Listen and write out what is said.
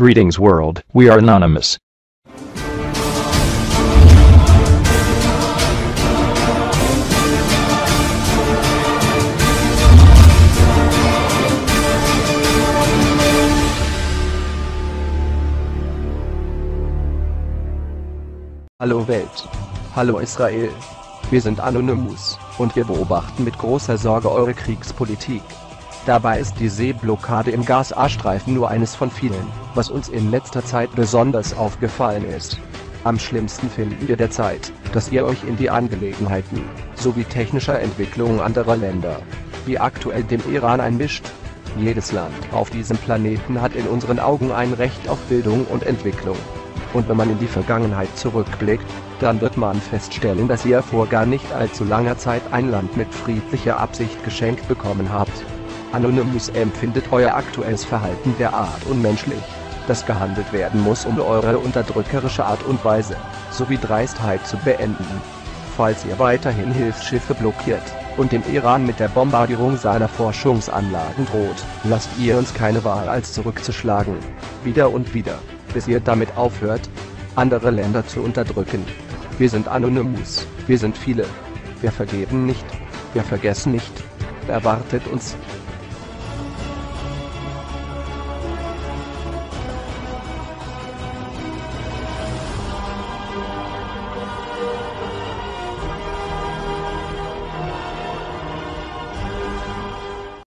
Greetings world, we are anonymous. Hallo Welt. Hallo Israel. Wir sind Anonymous, und wir beobachten mit großer Sorge eure Kriegspolitik. Dabei ist die Seeblockade im Gazastreifen nur eines von vielen, was uns in letzter Zeit besonders aufgefallen ist. Am schlimmsten finden wir derzeit, dass ihr euch in die Angelegenheiten, sowie technischer Entwicklungen anderer Länder, wie aktuell dem Iran, einmischt. Jedes Land auf diesem Planeten hat in unseren Augen ein Recht auf Bildung und Entwicklung. Und wenn man in die Vergangenheit zurückblickt, dann wird man feststellen, dass ihr vor gar nicht allzu langer Zeit ein Land mit friedlicher Absicht geschenkt bekommen habt. Anonymous empfindet euer aktuelles Verhalten derart unmenschlich, dass gehandelt werden muss, um eure unterdrückerische Art und Weise, sowie Dreistheit zu beenden. Falls ihr weiterhin Hilfsschiffe blockiert und dem Iran mit der Bombardierung seiner Forschungsanlagen droht, lasst ihr uns keine Wahl als zurückzuschlagen. Wieder und wieder, bis ihr damit aufhört, andere Länder zu unterdrücken. Wir sind Anonymous, wir sind viele. Wir vergeben nicht, wir vergessen nicht. Erwartet uns.